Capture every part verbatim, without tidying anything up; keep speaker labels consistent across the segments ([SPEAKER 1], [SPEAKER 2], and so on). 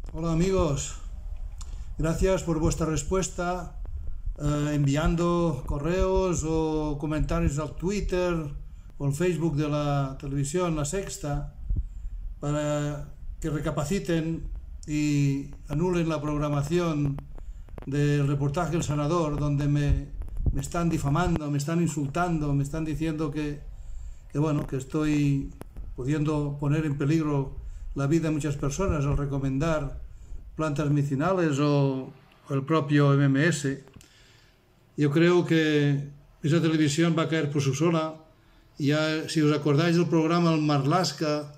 [SPEAKER 1] Hola amigos, gracias por vuestra respuesta, eh, enviando correos o comentarios al Twitter o al Facebook de la televisión La Sexta para que recapaciten y anulen la programación del reportaje El Sanador, donde me, me están difamando, me están insultando, me están diciendo que, que bueno, que estoy pudiendo poner en peligro la vida de muchas personas al recomendar plantas medicinales o, o el propio M M S. Yo creo que esa televisión va a caer por su sola. Ya, si os acordáis del programa El Marlaska,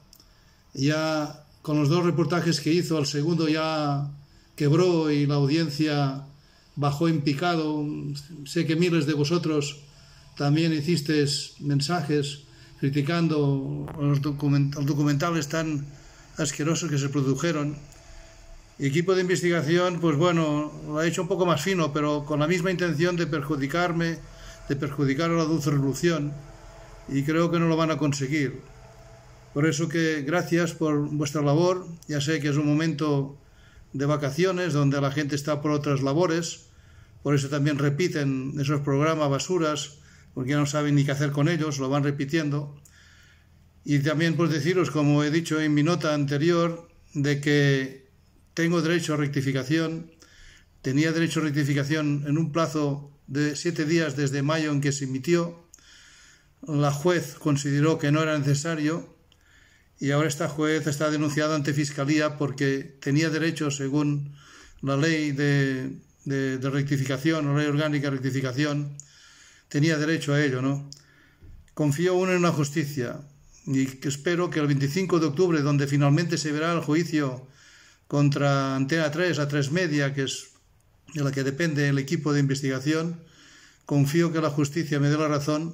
[SPEAKER 1] ya con los dos reportajes que hizo, el segundo ya quebró y la audiencia bajó en picado. Sé que miles de vosotros también hicisteis mensajes criticando los, document los documentales tan asquerosos que se produjeron. El equipo de investigación, pues bueno, lo ha hecho un poco más fino, pero con la misma intención de perjudicarme, de perjudicar a la dulce revolución, y creo que no lo van a conseguir. Por eso que gracias por vuestra labor. Ya sé que es un momento de vacaciones donde la gente está por otras labores, por eso también repiten esos programas basuras, porque ya no saben ni qué hacer con ellos, lo van repitiendo. Y también pues deciros, como he dicho en mi nota anterior, de que tengo derecho a rectificación. Tenía derecho a rectificación en un plazo de siete días desde mayo en que se emitió. La juez consideró que no era necesario y ahora esta juez está denunciada ante Fiscalía porque tenía derecho, según la ley de, de, de rectificación, o ley orgánica de rectificación, tenía derecho a ello, ¿no? Confío aún en la justicia y que espero que el veinticinco de octubre, donde finalmente se verá el juicio contra Antena tres, A tres Media, que es de la que depende el equipo de investigación, confío que la justicia me dé la razón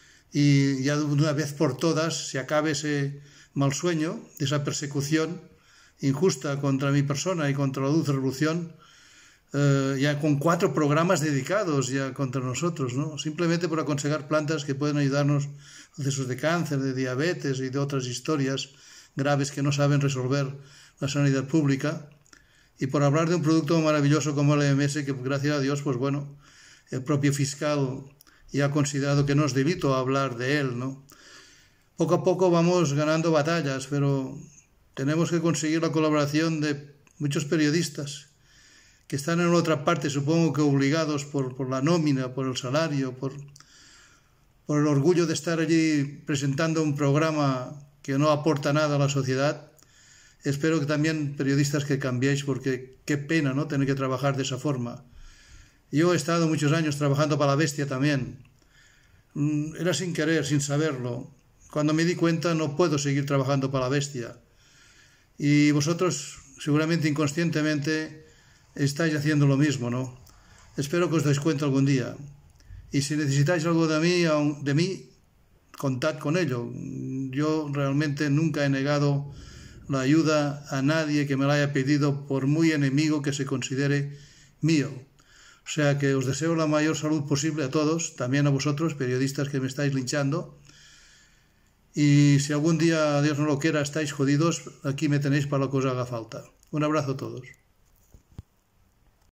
[SPEAKER 1] y ya de una vez por todas se acabe ese mal sueño, esa persecución injusta contra mi persona y contra la dulce revolución, eh, ya con cuatro programas dedicados ya contra nosotros, ¿no? Simplemente por aconsejar plantas que pueden ayudarnos en procesos de cáncer, de diabetes y de otras historias graves que no saben resolver la sanidad pública, y por hablar de un producto maravilloso como el M M S, que gracias a Dios, pues bueno, el propio fiscal ya ha considerado que no es delito hablar de él, ¿no? Poco a poco vamos ganando batallas, pero tenemos que conseguir la colaboración de muchos periodistas que están en otra parte, supongo que obligados por, por la nómina, por el salario, por, por el orgullo de estar allí presentando un programa que no aporta nada a la sociedad. Espero que también periodistas que cambiéis, porque qué pena, ¿no?, tener que trabajar de esa forma. Yo he estado muchos años trabajando para La Bestia también. Era sin querer, sin saberlo. Cuando me di cuenta no puedo seguir trabajando para La Bestia. Y vosotros seguramente inconscientemente estáis haciendo lo mismo, ¿no? Espero que os dais cuenta algún día. Y si necesitáis algo de mí, de mí, contad con ello. Yo realmente nunca he negado la ayuda a nadie que me la haya pedido, por muy enemigo que se considere mío. O sea que os deseo la mayor salud posible a todos, también a vosotros, periodistas que me estáis linchando. Y si algún día, Dios no lo quiera, estáis jodidos, aquí me tenéis para lo que os haga falta. Un abrazo a todos.